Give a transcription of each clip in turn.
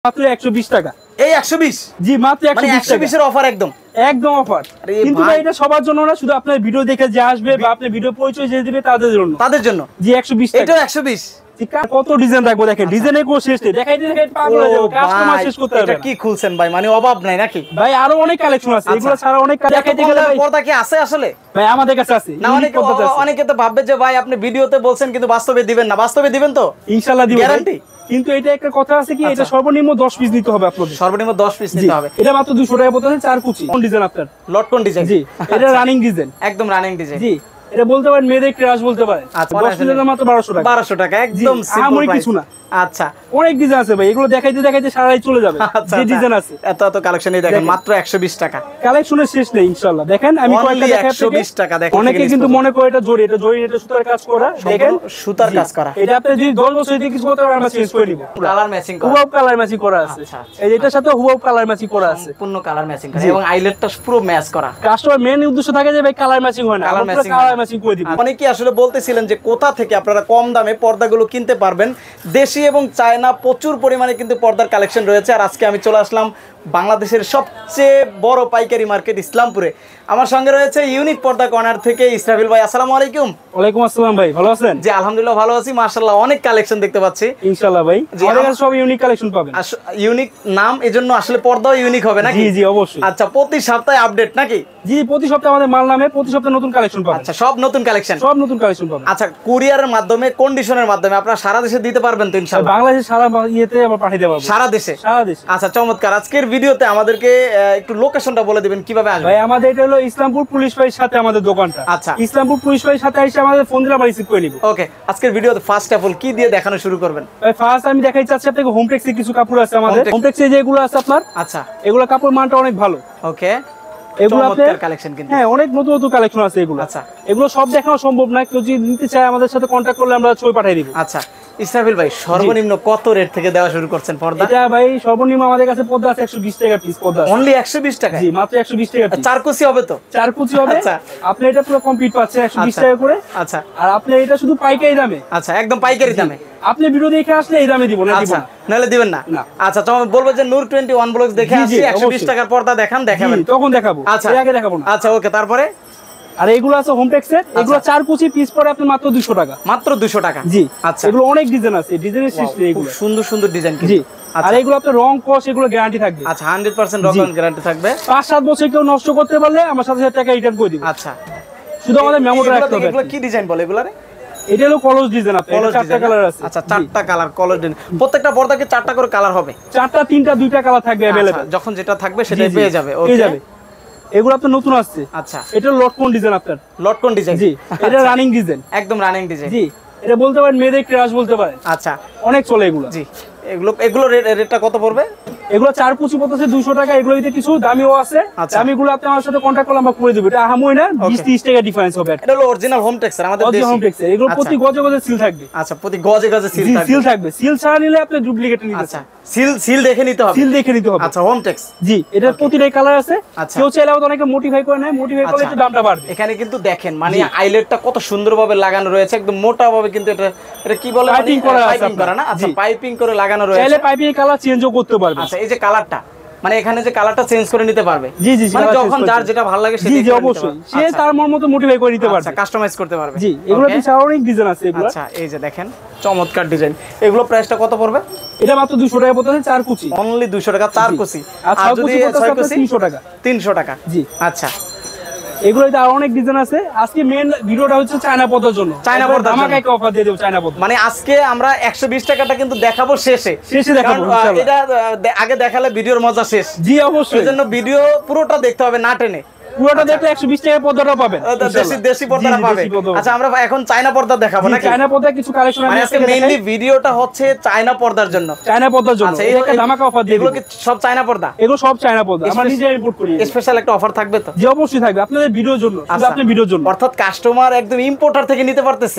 মাত্র 120 টাকা। এই 120? জি মাত্র 120 এর অফার একদম অফার। কিন্তু ভাই এটা সবার জন্য না, শুধু আপনার ভিডিও দেখে যে আসবে বা আপনার ভিডিও পরিচয় যে দিবে তাদের জন্য। জি 120 টাকা। এটাও 120? কত ডিজাইন রাখবো দেখেন, ডিজাইনের কোনো শেষ নেই। দেখাইতে পাগল হয়ে যাবে, কাস্টমার শেষ করতে পারবে। এটা কি খুলছেন ভাই, মানে অভাব নাই নাকি ভাই? আরো অনেক কালেকশন আছে, এগুলো ছাড়া অনেক দেখাইতে গেলে ভাই পর্দা কি আছে আসলে? ভাই আমাদের কাছে আছে না, অনেকে তো ভাববে যে ভাই আপনি ভিডিওতে বলছেন কিন্তু বাস্তবে দিবেন না। বাস্তবে দিবেন তো? ইনশাআল্লাহ দিব, গ্যারান্টি। কিন্তু এটা একটা কথা আছে কি, এটা সর্বনিম্ন 10 পিস নিতে হবে আপনাদের। সর্বনিম্ন 10 পিস নিতে হবে। এটা মাত্র 200 টাকা পড়তেছে, 4 কুচি কোন ডিজাইন আপনার? লটকন ডিজাইন। জি এটা রানিং ডিজাইন, একদম রানিং ডিজাইন। জি এটা বলতে পারেন মেয়েদের ক্রাশ বলতে পারেন। আচ্ছা 10 পিসের মাত্র 1200 টাকা। 1200 টাকা একদম সিম্পল প্রাইস। কিছু না। আচ্ছা অনেক ডিজাইন আছে ভাই, এগুলো দেখাইতে দেখাইতে সারাই চলে যাবে। যে ডিজাইন আছে এত কালেকশনই দেখেন মাত্র 120 টাকা। কালেকশনের শেষ নেই ইনশাআল্লাহ। দেখেন আমি কয়েকটা দেখাই 120 টাকা। দেখেন অনেকে কিন্তু মনে করে এটা জড়ি, এটা সুতার কাজ করা। দেখেন সুতার কাজ করা। এটা আপনি যদি 10 বছর দিয়ে কিছু করতে পারেন আমরা চেঞ্জ করে নিব। কালার ম্যাচিং করা, হুবহু কালার ম্যাচিং করা আছে। এই এটার সাথে হুবহু কালার ম্যাচিং করা আছে, সম্পূর্ণ কালার ম্যাচিং করা এবং আইলেটটা পুরো ম্যাচ করা। কাস্টমার মেন উদ্দেশ্য থাকে যে ভাই কালার ম্যাচিং হয় না, আমরা কালার ম্যাচিং করে দিব। অনেকেই আসলে বলতেছিলেন যে কোথা থেকে আপনারা কম দামে পর্দাগুলো কিনতে পারবেন। দেশি এবং চায়না প্রচুর পরিমাণে কিন্তু পর্দার কালেকশন রয়েছে। আর আজকে আমি চলে আসলাম বাংলাদেশের সবচেয়ে বড় পাইকারি মার্কেট ইসলামপুরে। আমার সঙ্গে রয়েছে ইউনিক পর্দা কর্নার থেকে ইসরাফিল ভাই। আসসালামু আলাইকুম। ওয়ালাইকুম আসসালাম ভাই, ভালো আছেন? জি আলহামদুলিল্লাহ ভালো আছি, মাশাআল্লাহ অনেক কালেকশন দেখতে পাচ্ছি। ইনশাআল্লাহ ভাই আমাদের কাছে সব ইউনিক কালেকশন পাবেন। ইউনিক নাম, এজন্য আসলে পর্দাও ইউনিক হবে নাকি? জি জি অবশ্যই। আচ্ছা প্রতি সপ্তাহে আপডেট নাকি? জি প্রতি সপ্তাহে আমাদের মাল নামে, প্রতি সপ্তাহে নতুন কালেকশন পাবেন। আচ্ছা সব নতুন কালেকশন, সব নতুন কালেকশন পাবেন। আচ্ছা কুরিয়ারের মাধ্যমে, কন্ডিশনের মাধ্যমে আপনারা সারা দেশে দিতে পারবেন তো ইনশাআল্লাহ? বাংলাদেশের সারা ইয়েতে আমরা পাঠিয়ে দেব। সারা দেশে? সারা দেশে। আচ্ছা চমৎকার। আজকের ভিডিওতে আমাদেরকে একটু লোকেশনটা বলে দিবেন কিভাবে আসবে? ভাই আমাদের এটা হলো ইসলামপুর পুলিশ ফাঁড়ির সাথে আমাদের দোকানটা। আচ্ছা ইসলামপুর পুলিশ ফাঁড়ির সাথে এসে আমাদের ফোন দিলে আমরা রিসিভ করে নিব। ওকে আজকের ভিডিওতে ফার্স্ট অফ অল কি দিয়ে দেখানো শুরু করবেন? ভাই ফার্স্ট আমি দেখাই চাচ্ছি আপনাকে হোমটেক্সের কিছু কাপড় আছে আমাদের। হোমটেক্সে যেগুলো আছে আপনার, আচ্ছা এগুলো কাপড় মানটা অনেক ভালো। ওকে এগুলো চমৎকার কালেকশন কিন্তু। হ্যাঁ অনেক নতুন নতুন কালেকশন আছে এগুলো। আচ্ছা এগুলো সব দেখানো সম্ভব না, কেউ যদি নিতে চায় আমাদের সাথে কন্টাক্ট করলে আমরা ছবি পাঠিয়ে দিব। আচ্ছা ইসরাফিল ভাই সর্বনিম্ন কত রেট থেকে দেওয়া শুরু করছেন পর্দা? এটা ভাই সর্বনিম্ন আমাদের কাছে পর্দা আছে 120 টাকা পিস পর্দা। অনলি 120 টাকা? জি মাত্র 120 টাকা পিস। চার কুচি হবে তো? চার কুচি হবে। আচ্ছা আপনি এটা পুরো কমপ্লিট পাচ্ছেন 120 টাকা করে। আচ্ছা আর আপনি এটা শুধু পাইকারি দামে। আচ্ছা একদম পাইকারি দামে আপনি ভিডিও দেখে আসলে এই দামে দিব না। আচ্ছা নালে দিবেন না? আচ্ছা তো বলবো যে নূর 21 ব্লগস দেখে আসি 120 টাকার পর্দা দেখাবেন? তখন দেখাবো, আচ্ছা এর আগে দেখাবো না। আচ্ছা ওকে তারপরে? আর এগুলো আছে হোমটেক্সের, এগুলো 4 কুচি পিস পড়ে আপনি মাত্র 200 টাকা। মাত্র 200 টাকা? জি আচ্ছা এগুলো অনেক ডিজাইন আছে, ডিজাইনের শেষ নেই এগুলো। সুন্দর সুন্দর ডিজাইন জি। আর এগুলো আপনার রং কস এগুলো গ্যারান্টি থাকবে। আচ্ছা 100% রং গ্যারান্টি থাকবে। 5-7 বছর কেউ নষ্ট করতে পারলে আমার সাথে টাকা রিটার্ন করে দিব। আচ্ছা শুধু আমাদের মেমোটা রাখতে হবে। এগুলো কি ডিজাইন বলে এগুলারে? এটা হলো কলস ডিজাইন। আপনার চারটা কালার আছে। আচ্ছা চারটা কালার কলস ডিজাইন। প্রত্যেকটা পর্দাকে চারটা করে কালার হবে? চারটা, তিনটা, দুইটা কালার থাকবে अवेलेबल। যখন যেটা থাকবে সেটাই পেয়ে যাবে। পেয়ে যাবে। এগুলো আপনার নতুন আসছে। আচ্ছা এটা লটকন ডিজাইন আপনার। লটকন ডিজাইন? জি এটা রানিং ডিজাইন, একদম রানিং ডিজাইন। জি এটা বলতে পারেন মেয়েদের ক্রাশ বলতে পারেন। আচ্ছা অনেক চলে এগুলো। জি এগুলো রেটটা কত পড়বে? এগুলো 4 কুচি পড়তেছে 200 টাকা। এগুলো দিতে কিছু দামিও আছে। দামিগুলো আপনি আমার সাথে কন্টাক্ট করলে আমরা করে দেব। এটা আহামই না, 20-30 টাকা ডিফারেন্স হবে। এটা হলো অরিজিনাল হোমটেক্সের আমাদের দেশি হোমটেক্সের। এগুলো প্রতি গজে গজে সিল থাকবে। আচ্ছা প্রতি গজে গজে সিল থাকবে। সিল থাকবে, সিল ছাড়া নিলে আপনি ডুপ্লিকেট নিতে। আচ্ছা সিল দেখে নিতে হবে? সিল দেখে নিতে হবে। আচ্ছা হোমটেক্স। জি এটার প্রতিটাই কালার আছে। আচ্ছা কেউ চাইলে আমাদের অনেকে মডিফাই করে নেয়, মডিফাই করলে একটু দামটা বাড়বে। এখানে কিন্তু দেখেন মানে আইলেটটা কত সুন্দরভাবে লাগানো রয়েছে, একদম মোটা ভাবে কিন্তু এটা কি বলে পাইপিং করা না? আচ্ছা পাইপিং করে লাগানো রয়েছে। চাইলে পাইপিং এর কালার চেঞ্জও করতে পারবে। আচ্ছা এই যে কালারটা মানে এখানে যে কালারটা চেঞ্জ করে নিতে পারবে? জি জি মানে যখন যার যেটা ভালো লাগে সেটা। জি অবশ্যই সে তার মন মতো মডিফাই করে নিতে পারবে। আচ্ছা কাস্টমাইজ করতে পারবে। জি এগুলো পিছনে অনেক ডিজাইন আছে এগুলো। আচ্ছা এই যে দেখেন চমৎকার ডিজাইন। এগুলো প্রাইসটা কত পড়বে? এটা মাত্র 200 টাকা পড়তেছে 4 কুচি। অনলি 200 টাকা 4 কুচি। আর যদি 6 কুচি 300 টাকা। 300 টাকা? জি আচ্ছা এগুলোতে আর অনেক ডিজাইন আছে। আজকে মেইন ভিডিওটা হচ্ছে চায়না পর্দার জন্য। চায়না পর্দার আমাকে একটা অফার দিয়ে দেব চায়না পর্দা। মানে আজকে আমরা 120 টাকাটা কিন্তু দেখাবো শেষে দেখাবো ইনশাআল্লাহ। এটা আগে দেখালে ভিডিওর মজা শেষ। জি অবশ্যই। এজন্য ভিডিও পুরোটা দেখতে হবে না টেনে। পুরোটা দেখলে 120 টাকা পর্দাটা পাবেন। দেশি পর্দাটা পাবে। আচ্ছা আমরা এখন চায়না পর্দা দেখাবো নাকি? চায়না পর্দা কিছু কালেকশন আমি আজকে মেইনলি ভিডিওটা হচ্ছে চায়না পর্দার জন্য। চায়না পর্দার জন্য। আচ্ছা এটা ধামাকা অফার দিয়ে। এগুলো কি সব চায়না পর্দা? এগুলো সব চায়না পর্দা, আমরা নিজে ইম্পোর্ট করি। স্পেশাল একটা অফার থাকবে তো? জি অবশ্যই থাকবে আপনাদের ভিডিওর জন্য, শুধু আপনাদের ভিডিওর জন্য। অর্থাৎ কাস্টমার একদম ইম্পোর্টার থেকে নিতে পারতেছে?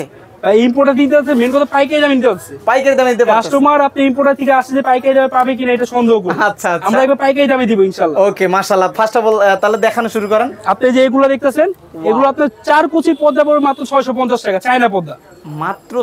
ইম্পোর্টার দিতে হচ্ছে, মেন কথা পাইকারি দামে নিতে হচ্ছে। পাইকারি দামে দিতে পারতেছেন। কাস্টমার আপনি ইম্পোর্টার থেকে আসছে যে পাইকারি দামে পাবে কিনা এটা সন্দেহ করি। আচ্ছা আচ্ছা, আমরা একবার পাইকারি দামে দিব ইনশাআল্লাহ। ওকে মাশাআল্লাহ। ফার্স্ট অফ অল তাহলে দেখানো শুরু করেন। আপনি যে এগুলো দেখতেছেন এগুলো আপনার 4 কুচি পর্দা পড়বে মাত্র 650 টাকা, চায়না পর্দা। মাত্র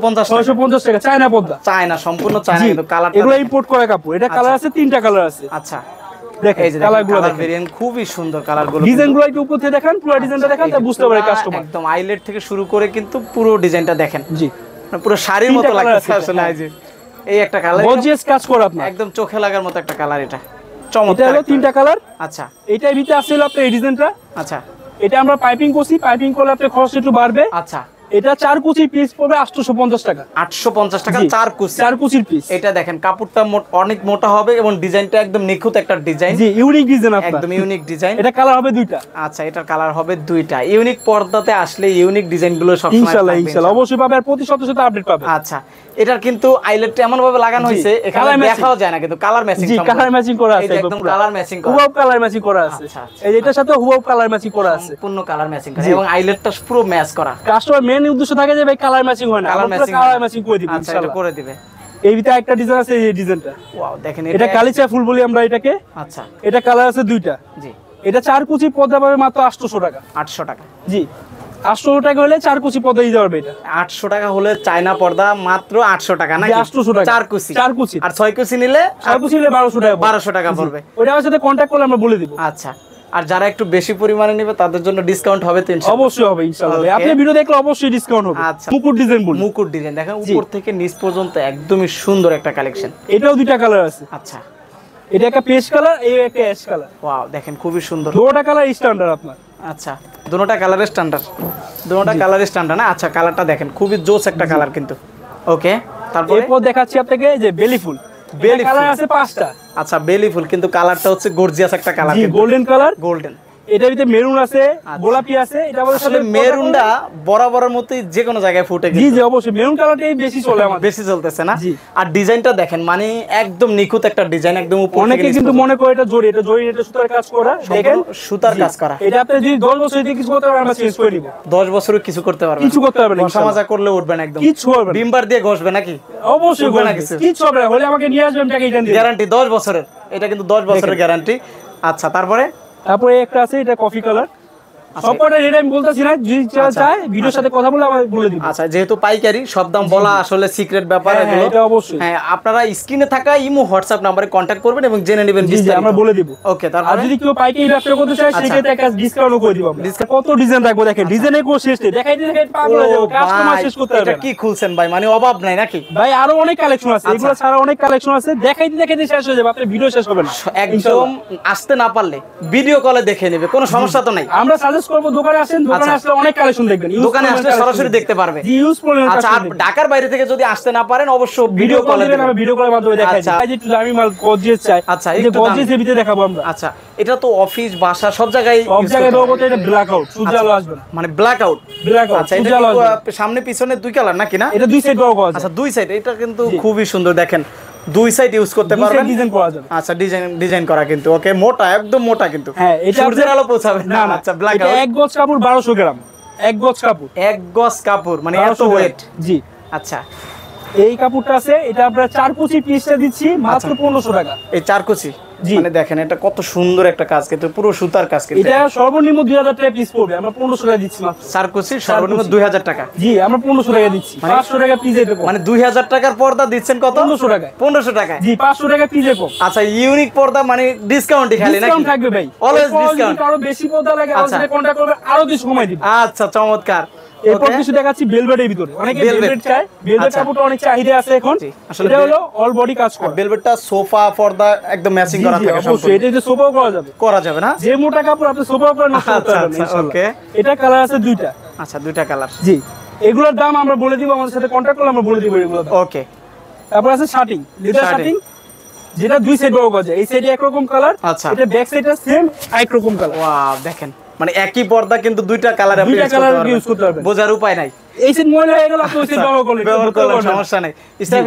650 টাকা চায়না পর্দা। চায়না, সম্পূর্ণ চায়না, কিন্তু কালারটা এগুলো ইম্পোর্ট করা কাপড়। এটা কালার আছে, 3টা কালার আছে। আচ্ছা দেখেন এই যে কালারগুলো দেখেন, ভেরিয়েন্ট খুবই সুন্দর কালারগুলো। ডিজাইনগুলো একটু উপর থেকে দেখেন, পুরো ডিজাইনটা দেখেন তা বুঝতে পারে কাস্টমার। একদম আইলেট থেকে শুরু করে কিন্তু পুরো ডিজাইনটা দেখেন। জি, পুরো শাড়ির মতো লাগছে আসলে। এই যে এই একটা কালার গর্জিয়াস কাজ করা আপনার, একদম চোখে লাগার মতো একটা কালার। এটা এটা চমৎকার। হলো 3টা কালার। আচ্ছা এটার ভিতরে আসলে আপনার এই ডিজাইনটা। আচ্ছা এটা আমরা পাইপিং করছি, পাইপিং করলে আপনার খরচ একটু বাড়বে। আচ্ছা, এটা 4 কুচি পিস পড়বে 850 টাকা। 850 টাকা 4 কুচি। 4 কুচির পিস। এটা দেখেন কাপড়টা অনেক মোটা হবে এবং ডিজাইনটা একদম নিখুঁত একটা ডিজাইন। জি, ইউনিক ডিজাইন আপনার, একদম ইউনিক ডিজাইন। এটা কালার হবে 2টা। আচ্ছা, এটার কালার হবে 2টা। ইউনিক পর্দাতে আসলে ইউনিক ডিজাইনগুলো সব সময় ইনশাআল্লাহ ইনশাআল্লাহ অবশ্যই পাবে, আর প্রতি সপ্তাহে আপডেট পাবে। আচ্ছা, এটার কিন্তু আইলেটটা এমন ভাবে লাগানো হয়েছে এখানে দেখাও যায় না, কিন্তু কালার ম্যাচিং। জি, কালার ম্যাচিং করা আছে, একদম কালার ম্যাচিং করা, হুবহু কালার ম্যাচিং করা আছে। এই এটার সাথে হুবহু কালার ম্যাচিং করা আছে, সম্পূর্ণ কালার ম্যাচিং করা, এবং আইলেটটা পুরো ম্যাচ করা। কাস্টমার মেন উদ্দেশ্য থাকে যে ভাই কালার ম্যাচিং হয় না, আমরা কালার ম্যাচিং করে দিব আচ্ছা, এটা ইনশাআল্লাহ করে দিবে। এই ভিতরে একটা ডিজাইন আছে, এই ডিজাইনটা ওয়াও দেখেন, এটা কালিচা ফুল বলি আমরা এটাকে। আচ্ছা, এটা কালার আছে 2টা। জি, এটা 4 কুচি পর্দা পাবে মাত্র 800 টাকা। 800 টাকা। জি, 800 টাকা হলে 4 কুচি পর্দা দিতে পারবে। এটা 800 টাকা হলে চায়না পর্দা মাত্র 800 টাকা নাকি? 800 টাকা 4 কুচি। 4 কুচি। আর 6 কুচি নিলে 4 কুচি নিলে 1200 টাকা। 1200 টাকা পড়বে। ওটা আমার সাথে কন্টাক্ট করলে আমরা বলে দিব। আচ্ছা, আর যারা একটু বেশি পরিমাণে নেবে তাদের জন্য ডিসকাউন্ট হবে তো ইনশাআল্লাহ? অবশ্যই হবে ইনশাআল্লাহ। Okay. আপনি ভিডিও দেখলে অবশ্যই ডিসকাউন্ট হবে। আচ্ছা, মুকুট ডিজাইন বলি। মুকুট ডিজাইন দেখেন উপর থেকে নিচ পর্যন্ত একদমই সুন্দর একটা কালেকশন। এটাও 2টা কালার আছে। আচ্ছা, এটা একটা পেস্ট কালার, এই একটা অ্যাশ কালার। ওয়াও দেখেন খুবই সুন্দর। দুটোটা কালার স্ট্যান্ডার্ড আপনার। আচ্ছা, দুটোটা কালার স্ট্যান্ডার্ড, দুটোটা কালার স্ট্যান্ডার্ড না? আচ্ছা, কালারটা দেখেন খুবই জোস একটা কালার কিন্তু। ওকে, তারপরে এরপর দেখাচ্ছি আপনাকে যে বেলি ফুল। বেলি কালার আছে 5টা। আচ্ছা, বেলি ফুল, কিন্তু কালারটা হচ্ছে গর্জিয়াস একটা কালার, জি, গোল্ডেন কালার। গোল্ডেন। এটার ভিতরে মেরুন আছে, গোলাপি আছে। এটা বলে আসলে মেরুনটা বরাবরের মতোই যে কোনো জায়গায় ফুটে গেছে। জি জি, অবশ্যই মেরুন কালারটাই বেশি চলে আমাদের, বেশি চলতেছে না? জি। আর ডিজাইনটা দেখেন, মানে একদম নিখুঁত একটা ডিজাইন, একদম উপর থেকে অনেকে নিচ কিন্তু পর্যন্ত। মনে করে এটা জড়ি, এটা জড়ি, এটা সুতার কাজ করা। দেখেন সুতার কাজ করা। এটা আপনি যদি 10 বছর দিয়ে কিছু করতে পারবেন আমরা চেঞ্জ করে দিব। 10 বছরও কিছু করতে পারবে না? কিছু করতে পারবেন না, ঘষা মাজা করলে উঠবে না একদম? কিছু হবে না। বিমবার দিয়ে ঘষবে নাকি? অবশ্যই উঠবে না করবে, কিছু? কিছু হবে না। হলে আমাকে নিয়ে আসবেন, টাকা রিটার্ন দিবেন। গ্যারান্টি 10 বছরের, এটা কিন্তু 10 বছরের গ্যারান্টি। আচ্ছা, তারপরে একটা আছে, এটা কফি কালার। সবকটা রেট আমি বলতেছি না, যদি চায় ভিডিওর সাথে কথা বলে আমি বলে দিব। আচ্ছা, যেহেতু পাইকারি সব দাম বলা আসলে সিক্রেট ব্যাপার হ্যাঁ, এগুলো। এটা অবশ্যই। হ্যাঁ, আপনারা স্ক্রিনে থাকা ইমো হোয়াটসঅ্যাপ নম্বরে কন্টাক্ট করবেন এবং জেনে নেবেন জি জি, বিস্তারিত। আমরা বলে দিব। ওকে, আর তারপরে যদি কেউ পাইকারি ব্যবসা করতে চায় সেক্ষেত্রে একটা ডিসকাউন্টও করে দিব আমরা। কত ডিজাইন রাখবো দেখেন, ডিজাইনের কোনো শেষ নেই। দেখাইতে দেখাইতে পাগল হয়ে যাবে, কাস্টমার শেষ করতে পারবে এটা না। কি খুলছেন ভাই, মানে অভাব নাই নাকি? ভাই আরো অনেক কালেকশন আছে, এগুলো ছাড়া অনেক কালেকশন আছে। দেখাইতে দেখাইতে শেষ হয়ে যাবে, আপনার ভিডিও শেষ হবে না। একদম আসতে না পারলে ভিডিও কলে দেখে নেবে, কোনো সমস্যা তো নাই। আমরা সাজেস্ট করব দোকানে আসেন, দোকানে আসলে অনেক কালেকশন দেখবেন। দোকানে আসলে সরাসরি দেখতে পারবে। জি, ইউজ করলেন। আচ্ছা, আর ঢাকার বাইরে থেকে যদি আসতে না পারেন অবশ্য ভিডিও কলে দিবেন, আমরা ভিডিও কলের মাধ্যমে দেখাই আচ্ছা। দিই। এই যে একটু দামি মাল গর্জিয়াস চাই, আচ্ছা, এই যে একটু দামি। গর্জিয়াস এর ভিতরে দেখাবো আমরা। আচ্ছা, এটা তো অফিস বাসা সব জায়গায় সব use জায়গায় করতে দেবো, পারবে। এটা ব্ল্যাক আউট, সূর্য আলো আসবে না। মানে ব্ল্যাক আউট। ব্ল্যাক আউট, আচ্ছা, এটা সূর্য আলো আসবে না। কি সামনে পিছনে দুই কালার নাকি না? এটা দুই সাইড ব্যবহার করা যায়। আচ্ছা, দুই সাইড। এটা কিন্তু খুবই সুন্দর, দেখেন দুই সাইড ইউজ করতে দুই পারবেন। সাইড ডিজাইন করা যাবে। আচ্ছা, ডিজাইন করা কিন্তু। ওকে, মোটা, একদম মোটা কিন্তু। হ্যাঁ, এটা সূর্যের আলো পৌঁছাবে না না। আচ্ছা, ব্ল্যাক এটা আউট। 1 গজ কাপড় 1200 গ্রাম, 1 গজ কাপড়, 1 গজ কাপড়, মানে এত 1200 গ্রাম। ওয়েট। জি, আচ্ছা, এই কাপড়টা আছে, এটা আমরা 4 কুচি পিসটা দিচ্ছি মাত্র 1500 টাকা। এই 4 কুচি। জি। মানে দেখেন এটা কত সুন্দর একটা কাজ, কিন্তু পুরো সুতার কাজ কিন্তু। এটা সর্বনিম্ন 2000 টাকা পিস পড়বে, আমরা 1500 টাকা দিচ্ছি মাত্র। 4 কুচি সর্বনিম্ন 2000 টাকা। জি, আমরা 1500 টাকা দিচ্ছি। 500 টাকা পিসে দেবো। মানে 2000 টাকার পর্দা দিচ্ছেন কত? 1500 টাকায়। 1500 টাকায়। জি, 500 টাকা পিসে কম। আচ্ছা, ইউনিক পর্দা মানে ডিসকাউন্টই খালি নাকি? ডিসকাউন্ট থাকবে ভাই, অলওয়েজ এরপর যদি ডিসকাউন্ট। কারো বেশি পর্দা লাগে আমাদের সাথে কন্টাক্ট করবে, আরো কিছু কমাই দিব। আচ্ছা, চমৎকার। এরপর Okay. কিছু দেখাচ্ছি ভেলভেটের ভিতরে। অনেকে Velvet। ভেলভেট চায়, ভেলভেট আচ্ছা। কাপড়টা অনেক চাহিদা আছে এখন। জি, আসলে এটা হলো অল বডি কাজ করা। বেলভেটটা সোফা পর্দা একদম ম্যাচিং জি, করা জি, থাকে অবশ্যই। সম্পূর্ণ। এটা যে সোফাও করা যাবে, করা যাবে না? যে মোটা কাপড় আপনি সোফাও করে নষ্ট করতে আচ্ছা, পারবেন আচ্ছা, ইনশাআল্লাহ। okay। এটা কালার আছে 2টা। আচ্ছা, দুইটা কালার। জি, এগুলোর দাম আমরা বলে দিব, আমাদের সাথে কন্টাক্ট করলে আমরা বলে দিব এগুলোর দাম। ওকে, তারপর আছে শার্টিং, লেদার শার্টিং, যেটা দুই সাইড ব্যবহার করা যায়। এই সাইডে একরকম কালার, আচ্ছা। এটা ব্যাক সাইডটা সেম একরকম কালার। ওয়াও, দেখেন মানে একই পর্দা কিন্তু দুইটা কালার আপনি দুইটা ইউজ কালার করতে ইউজ করতে পারবেন। পারবেন। বোঝার উপায় নাই। এই সাইড ময়লা হয়ে গেল, আপনি ওই সাইড ব্যবহার করলেন, ব্যবহার করলে সমস্যা নাই। ইসরাফিল ভাই,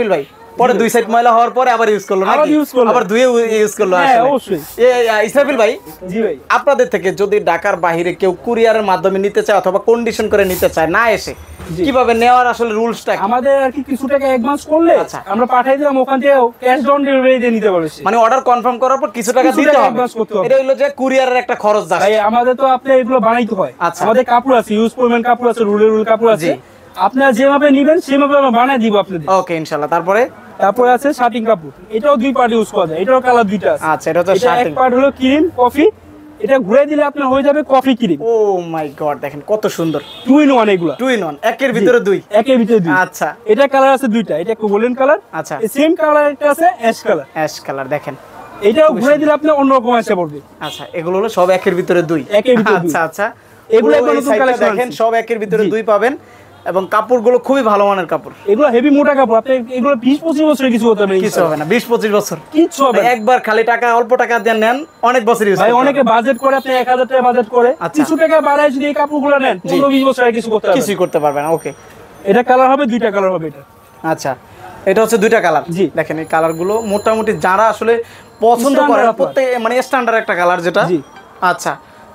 পরে দুই সাইড ময়লা হওয়ার পরে আবার ইউজ করলো নাকি আবার ধুয়ে ইউজ করলো হ্যাঁ আসলে অবশ্যই ইসরাফিল ভাই জি ভাই আপনাদের থেকে যদি ঢাকার বাইরে কেউ কুরিয়ারের মাধ্যমে নিতে চায় অথবা কন্ডিশন করে নিতে চায় না এসে কিভাবে নেওয়ার আসলে রুলসটা আমাদের আর কি কিছু টাকা অ্যাডভান্স করলে আমরা পাঠিয়ে দিলাম ওখান থেকে ক্যাশ অন ডেলিভারি দিয়ে নিতে পারবে মানে অর্ডার কনফার্ম করার পর কিছু টাকা দিতে হবে এটা হলো যে কুরিয়ারের একটা খরচ যায় ভাই আমাদের তো আপনি এগুলো বানাইতে হয় আমাদের কাপড় আছে ইউজ পরিমাণ কাপড় আছে রুল কাপড় আছে আপনারা যেভাবে নেবেন সেভাবে আমরা বানিয়ে দিব আপনাদের ওকে ইনশাআল্লাহ তারপরে আছে শার্টিং কাপড় এটাও দুই পার্ট ইউজ করা যায় এটাও কালার দুইটা আছে আচ্ছা এটা হচ্ছে শার্টিং এক পার্ট হলো ক্রিম কফি এটা ঘুরে দিলে আপনার হয়ে যাবে coffee cream oh my god দেখেন কত সুন্দর 2 in 1 এগুলা 2 in 1 একের ভিতরে দুই আচ্ছা এটা কালার আছে দুইটা এটা একটু গোল্ডেন কালার আচ্ছা এই সেম কালার একটা আছে অ্যাশ কালার দেখেন এটাও ঘুরে দিলে আপনি অন্য রকম এসে পড়বে আচ্ছা এগুলো হলো সব একের ভিতরে দুই আচ্ছা এগুলো একদম নতুন কালেকশন দেখেন সব একের ভিতরে দুই পাবেন এবং কাপড়গুলো খুবই ভালো মানের কাপড় এগুলো হেভি মোটা কাপড় আপনি এগুলো 20-25 বছর কিছু হতে পারে কিছু হবে না 20-25 বছর কিছু হবে একবার খালি টাকা অল্প টাকা দিয়ে নেন অনেক বছর ইউজ ভাই অনেকে বাজেট করে আপনি 1000 টাকা বাজেট করে কিছু টাকা বাড়ায় যদি এই কাপড়গুলো নেন 15-20 বছর আর কিছু করতে পারবেন ওকে এটা কালার হবে দুইটা কালার হবে এটা আচ্ছা এটা হচ্ছে দুইটা কালার দেখেন এই কালারগুলো মোটামুটি যারা আসলে পছন্দ করে প্রত্যেক মানে স্ট্যান্ডার্ড একটা কালার যেটা আচ্ছা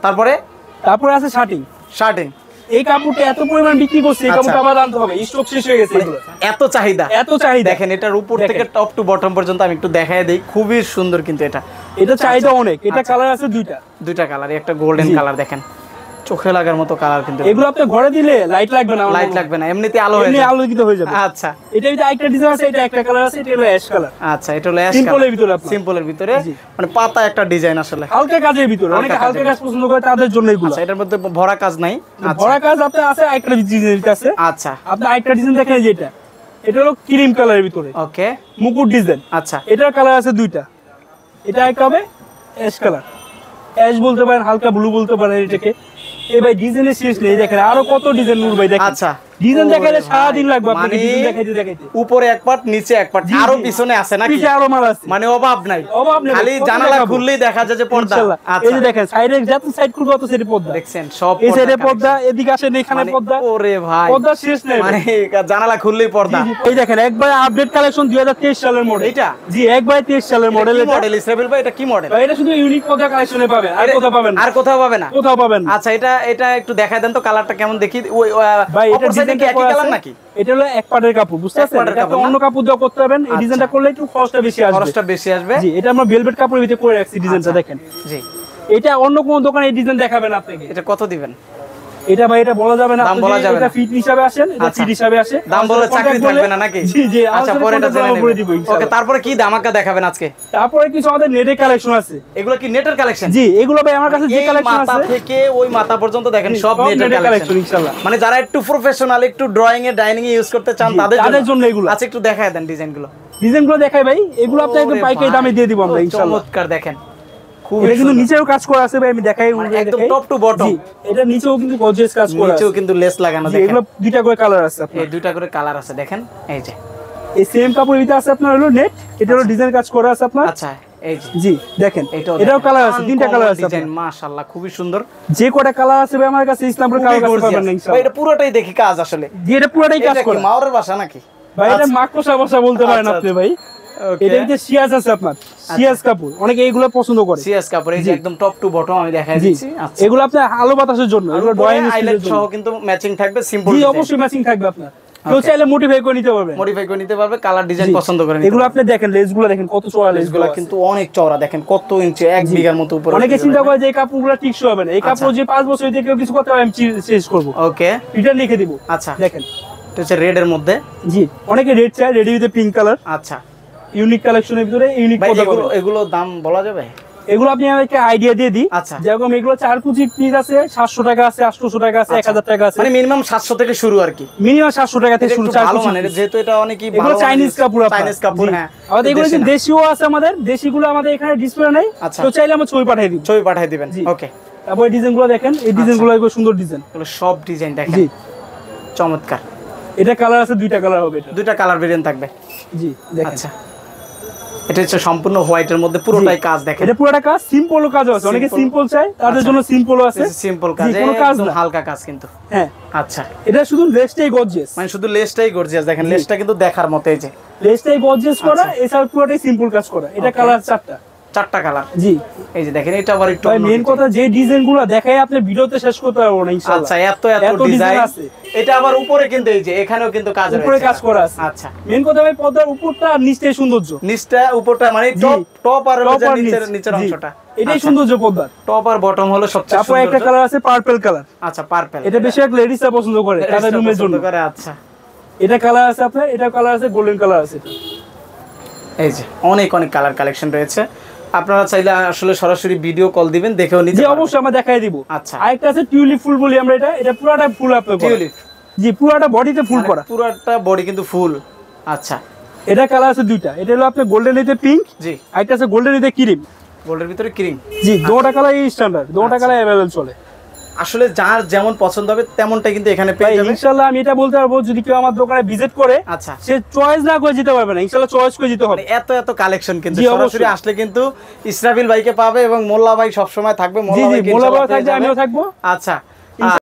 তারপরে আছে শার্টিং এই কাপড়টা এত পরিমাণ বিক্রি করছে এই কাপড়টা আবার আনতে হবে স্টক শেষ হয়ে গেছে এত চাহিদা দেখেন এটার উপর থেকে টপ টু বটম পর্যন্ত আমি একটু দেখায় দেই খুবই সুন্দর কিন্তু এটা চাহিদা অনেক এটা কালার আছে দুইটা কালার একটা গোল্ডেন কালার দেখেন চোখে লাগার মতো কালার কিন্তু এগুলো আপনি ঘরে দিলে লাইট লাগবে না এমনিতে আলো হয়ে যাবে আলোকিত হয়ে যাবে আচ্ছা এটা একটা ডিজাইন আছে এটা একটা কালার আছে এটা হলো অ্যাশ কালার আচ্ছা এটা হলো অ্যাশ কালার সিম্পলের ভিতরে মানে পাতা একটা ডিজাইন আসলে হালকা কাজের ভিতরে অনেক হালকা কাজ পছন্দ করে তাদের জন্য এগুলো আচ্ছা এটার মধ্যে ভরা কাজ নাই ভরা কাজ আপনি আছে একটা ডিজাইন আছে আচ্ছা আপনি একটা ডিজাইন দেখেন যেটা এটা হলো ক্রিম কালারের ভিতরে ওকে মুকুট ডিজাইন আচ্ছা এটার কালার আছে দুইটা এটা একটা হবে অ্যাশ কালার অ্যাশ বলতে পারেন হালকা ব্লু বলতে পারেন এটাকে এই ভাই ডিজাইনের শেষ নেই দেখেন আরো কত ডিজাইন নূর ভাই দেখেন আচ্ছা ডিজাইন দেখাইলে সারা দিন লাগবে আপনাকে ডিজাইন দেখাইতে উপরে এক পাট নিচে এক পাট আরো পিছনে আছে নাকি পিছে আরো মাল আছে মানে অভাব নাই খালি জানালা খুললেই দেখা যায় যে পর্দা এই যে দেখেন সাইডে যত সাইড খুলবে তত সাইডে পর্দা দেখছেন সব এই সাইডে পর্দা এদিকে আসেন এখানে পর্দা ওরে ভাই পর্দা শেষ নেই মানে জানালা খুললেই পর্দা এই দেখেন একবার আপডেট কালেকশন 2023 সালের মডেল এটা জি একবার 23 সালের মডেল এটা মডেল ইসরাফিল ভাই এটা কি মডেল এটা শুধু ইউনিক পর্দা কালেকশনে পাবেন আর কোথাও পাবেন না আর কোথাও পাবেন না কোথাও পাবেন না আচ্ছা এটা একটু দেখায় দেন তো কালারটা কেমন দেখি ওই ভাই এটা ডিজাইন কি একই কালার নাকি এটা হলো এক পাটের কাপড় বুঝতে পারছেন এটা অন্য কাপড় দিয়ে করতে পারবেন এই ডিজাইনটা করলে একটু খরচটা বেশি আসবে জি এটা আমরা ভেলভেট কাপড়ের ভিতরে করে রাখছি ডিজাইনটা দেখেন জি এটা অন্য কোন দোকানে এই ডিজাইন দেখাবেন আপনাকে এটা কত দিবেন এটা ভাই এটা বলা যাবে না দাম বলা যাবে এটা ফিট হিসাবে আসেন এটা ফিট হিসাবে আসে দাম বলে চাকরি থাকবে না নাকি জি জি আচ্ছা পরে এটা জেনে নেব ওকে তারপরে কি ধামাকা দেখাবেন আজকে তারপরে কিছু আমাদের নেটের কালেকশন আছে এগুলো কি নেটের কালেকশন জি এগুলো ভাই আমার কাছে যে কালেকশন আছে মাথা থেকে ওই মাথা পর্যন্ত দেখেন সব নেটের কালেকশন ইনশাআল্লাহ মানে যারা একটু প্রফেশনাল একটু ড্রয়িং এ ডাইনিং এ ইউজ করতে চান তাদের জন্য এগুলো আচ্ছা একটু দেখায় দেন ডিজাইনগুলো দেখাই ভাই এগুলো আপনাকে একদম পাইকারি দামে দিয়ে দিব আমরা ইনশাআল্লাহ চমৎকার দেখেন এটা কিন্তু নিচেও কাজ করা আছে ভাই আমি দেখাই একদম টপ টু বটম এটা নিচেও কিন্তু গর্জিয়াস কাজ করা আছে নিচেও কিন্তু লেস লাগানো দেখেন এগুলো দুইটা করে কালার আছে আপনার এই দুইটা করে কালার আছে দেখেন এই যে এই সেম কাপড় এটা আছে আপনার হলো নেট এটা হলো ডিজাইন কাজ করা আছে আপনার আচ্ছা এই যে জি দেখেন এটাও কালার আছে তিনটা কালার আছে ডিজাইন মাশাআল্লাহ খুবই সুন্দর যে কয়টা কালার আছে ভাই আমার কাছে ইসলামপুর কালার কাছে পাবেন না ইনশাআল্লাহ ভাই এটা পুরোটাই দেখি কাজ আসলে জি এটা পুরোটাই কাজ করা মাওরের বাসা নাকি ভাই এটা মাকড়সা বাসা বলতে পারেন আপনি ভাই এটা যে সিয়াজ আছে আপনার সিয়াজ কাপড় অনেকে এগুলো পছন্দ করে সিয়াজ কাপড় এই যে একদম টপ টু বটম আমি দেখাই দিচ্ছি আচ্ছা এগুলো আপনার আলো বাতাসের জন্য এগুলো ড্রয়িং হাইলাইট সহ কিন্তু ম্যাচিং থাকবে সিম্পল জি অবশ্যই ম্যাচিং থাকবে আপনার কেউ চাইলে মডিফাই করে নিতে পারবে কালার ডিজাইন পছন্দ করে এগুলো আপনি দেখেন লেসগুলো দেখেন কত চওড়া লেসগুলো কিন্তু অনেক চওড়া দেখেন কত ইঞ্চি 1 বিঘার মতো উপরে অনেকে চিন্তা করে যে এই কাপড়গুলো টিকসই হবে না এই কাপড় যে 5 বছর দিয়ে কেউ কিছু করতে পারে আমি চেঞ্জ করব ওকে এটা লিখে দিব আচ্ছা দেখেন এটা হচ্ছে রেড এর মধ্যে জি অনেকে রেড চায় রেড উইথ পিঙ্ক কালার আচ্ছা ইউনিক কালেকশনের ভিতরে ইউনিক এগুলো দাম বলা যাবে এগুলো আপনি আমাকে আইডিয়া দিয়ে দিই আচ্ছা যেরকম এগুলো 4 কুচি পিস আছে 700 টাকা আছে 800 টাকা আছে 1000 টাকা আছে মানে মিনিমাম 700 থেকে শুরু আর কি মিনিমাম 700 টাকা থেকে শুরু 4 কুচি মানে যেহেতু এটা অনেকই ভালো চাইনিজ কাপড় চাইনিজ কাপড় হ্যাঁ আমাদের এগুলো যে দেশীয় আছে আমাদের দেশিগুলো আমাদের এখানে ডিসপ্লে নাই তো চাইলে আমরা ছবি পাঠিয়ে দিবেন ওকে তারপর ডিজাইনগুলো দেখেন এই ডিজাইনগুলো খুব সুন্দর ডিজাইন এগুলো সব ডিজাইন দেখেন জি চমৎকার এটা কালার আছে দুইটা কালার হবে এটা দুইটা কালার ভেরিয়েন্ট থাকবে জি দেখেন আচ্ছা এটা হচ্ছে সম্পূর্ণ হোয়াইটের মধ্যে পুরোটাই কাজ দেখেন। এটা পুরোটা কাজ, সিম্পল কাজ আছে, অনেকে সিম্পল চায় তাদের জন্য সিম্পল আছে, সিম্পল কাজ, কোনো কাজ না, হালকা কাজ কিন্তু। হ্যাঁ আচ্ছা, এটা শুধু লেসটাই গর্জিয়াস, মানে শুধু লেসটাই গর্জিয়াস, দেখেন লেসটা কিন্তু দেখার মতো, এই যে লেসটাই গর্জিয়াস করা, এছাড়া পুরোটাই সিম্পল কাজ করা। এটা কালার চারটা কালার, জি। এই যে দেখেন এটা আবার একটু মেইন কথা, যে ডিজাইনগুলো দেখাই আপনি ভিডিওতে শেষ করতে পারবো না ইনশাআল্লাহ। আচ্ছা, এত ডিজাইন আছে। এটা আবার উপরে কিন্তু এই যে এখানেও কিন্তু কাজ রয়েছে, উপরে কাজ করা আছে। আচ্ছা, মেইন কথা ভাই পর্দার উপরটা আর নিচটাই সৌন্দর্য, নিচটা উপরটা মানে টপ আর নিচের অংশটা, এটাই সৌন্দর্য পর্দার। টপ আর বটম হলো সবচেয়ে তারপর একটা কালার আছে পার্পল কালার। আচ্ছা, পার্পল, এটা বেশিরভাগ লেডিসরা পছন্দ করে তাদের রুমের জন্য। আচ্ছা, এটা কালার আছে আপনার, এটা কালার আছে গোল্ডেন কালার আছে। এই যে অনেক কালার কালেকশন রয়েছে, আপনারা চাইলে আসলে সরাসরি ভিডিও কল দিবেন, দেখেও নিতে পারবেন। অবশ্যই আমরা দেখাই দিব। আচ্ছা, আরেকটা আছে টিউলিপ ফুল বলি আমরা, এটা পুরোটা ফুল আপনি টিউলিপ, জি পুরোটা বডিতে ফুল করা, পুরোটা বডি কিন্তু ফুল। আচ্ছা, এটা কালার আছে দুইটা, এটা হলো আপনি গোল্ডেন এতে পিঙ্ক, জি, আরেকটা আছে গোল্ডেন এতে ক্রিম, গোল্ডের ভিতরে ক্রিম, জি। দুটো কালার এই স্ট্যান্ডার্ড, দুটো কালার अवेलेबल চলে। আসলে যার যেমন পছন্দ হবে তেমনটা কিন্তু এখানে পেয়ে যাবেন ইনশাআল্লাহ। আমি এটা বলতে পারবো, যদি কেউ আমার দোকানে ভিজিট করে, আচ্ছা, সে চয়েস না করে যেতে পারবে না, ইনশাআল্লাহ চয়েস করে যেতে হবে। এত কালেকশন কিন্তু সরাসরি আসলে কিন্তু ইসরাফিল ভাইকে পাবে, এবং মোল্লা ভাই সব সময় থাকবে, মোল্লা ভাই থাকবে, আমিও থাকবো। আচ্ছা।